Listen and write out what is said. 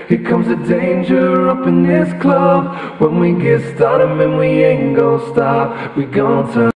Here comes the danger up in this club. When we get started, man, we ain't gon' stop. We gon' turn